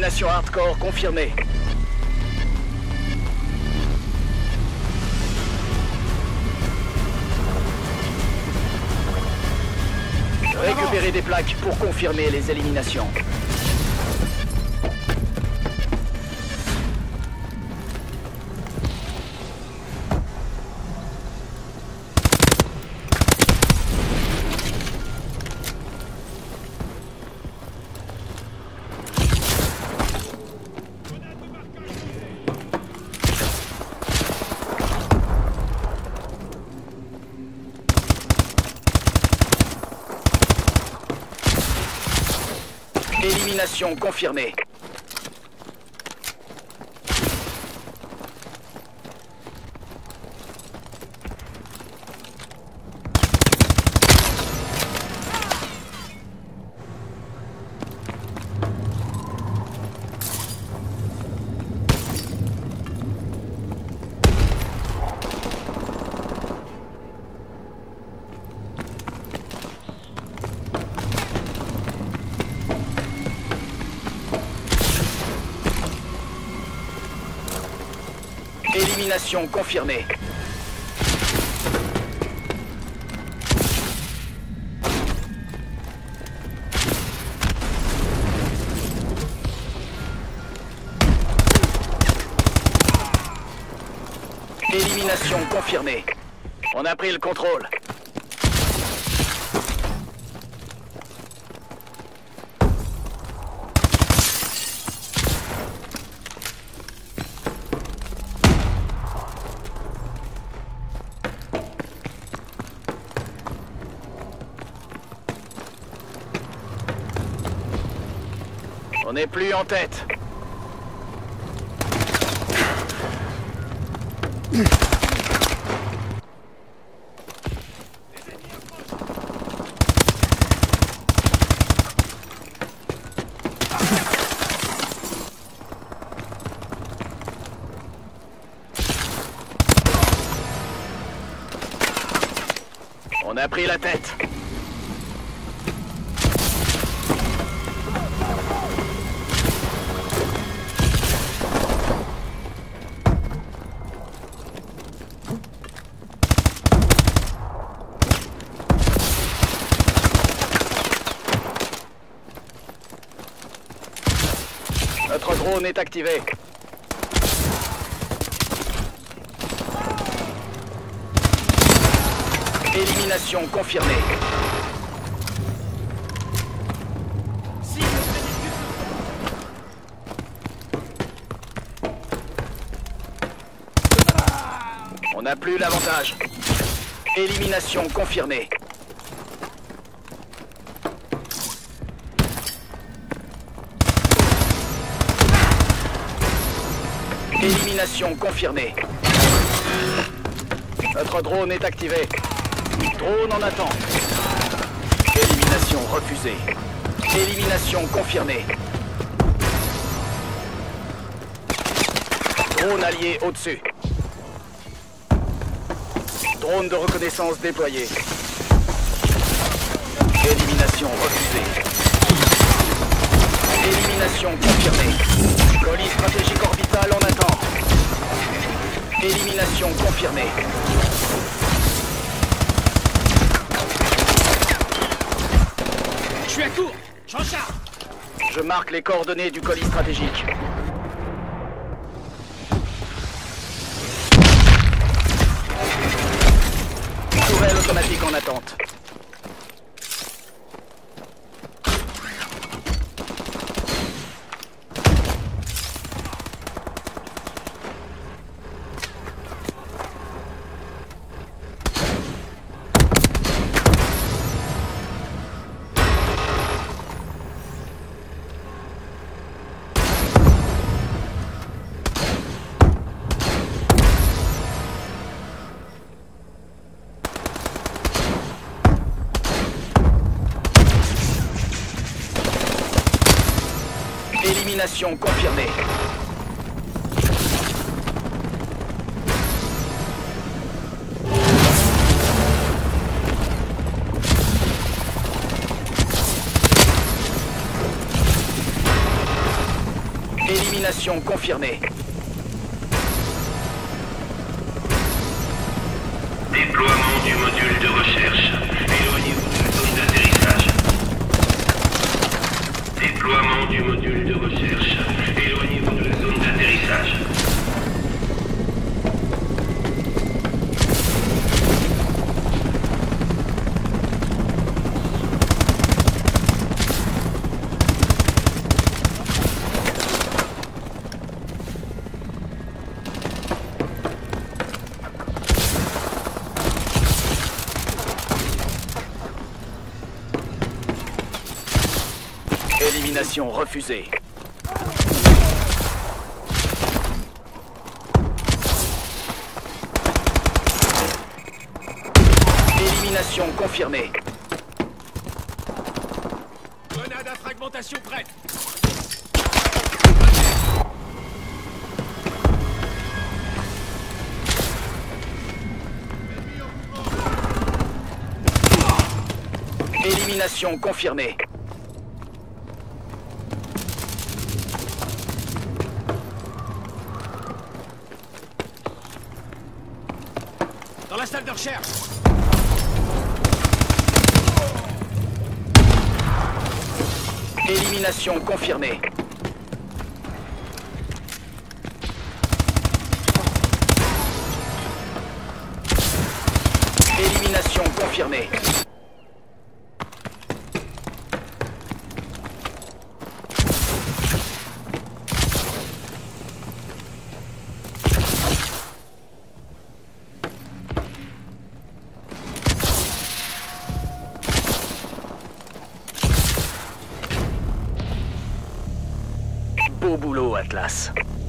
Élimination hardcore confirmée. Récupérez des plaques pour confirmer les éliminations. Élimination confirmée. Élimination confirmée. Élimination confirmée. On a pris le contrôle. On n'est plus en tête. On a pris la tête. Notre drone est activé. Élimination confirmée. On n'a plus l'avantage. Élimination confirmée. Élimination confirmée. Notre drone est activé. Drone en attente. Élimination refusée. Élimination confirmée. Drone allié au-dessus. Drone de reconnaissance déployé. Élimination refusée. Élimination confirmée. Colis stratégique orbital en attente. Élimination confirmée. Je suis à court. J'en charge. Je marque les coordonnées du colis stratégique. Tourelle automatique en attente. Élimination confirmée. Élimination confirmée. Déploiement du module de recherche. Éloignez-vous de la zone d'atterrissage. Déploiement du module de recherche. Éloignez-vous de la zone d'atterrissage. Élimination refusée. Élimination confirmée. Grenade à fragmentation prête. Élimination confirmée. Dans la salle de recherche. Élimination confirmée. Élimination confirmée. Beau boulot, Atlas.